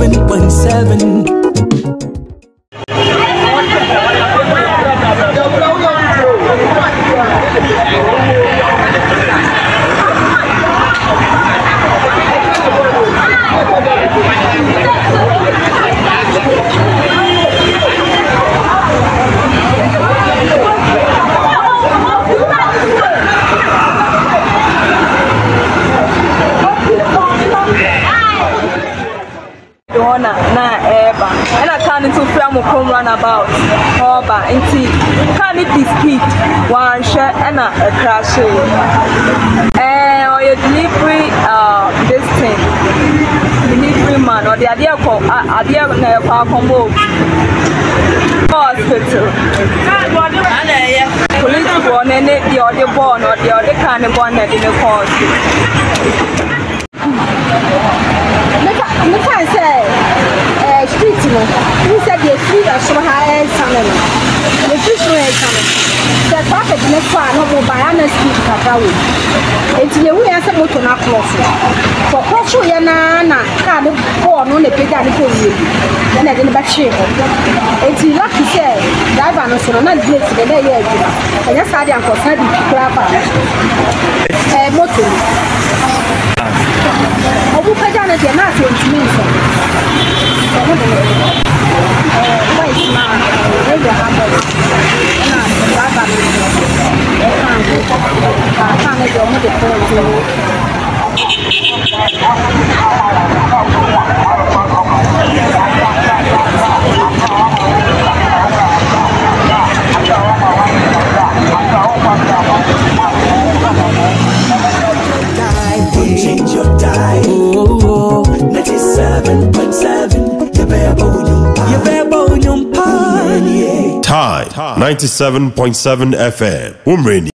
97.7. And I turn into from home runabout. Oba inti can it be speed one shot and a crash. Or your delivery this thing. Delivery man or the idea called idea combo hospital. Police one and the other born or the other kind of one that in the course. Look, I say, street, who said the street are so high, the fish way coming. The traffic next one, no more by honesty, Kapawi. It's the way I said, what to not cross. For Kosho Yana, can't born on the pediatric review. Then I didn't back shape. It's lucky, say, driver no so not good to the day. And that's how they are concerned with Krapa. Motor. Obu pejana dia na se ntimiso. Why is na? Maybe I have na baba. Ka na jo mo de ko Change your diet. Oh, 97.7. You better Tide 97.7 FM.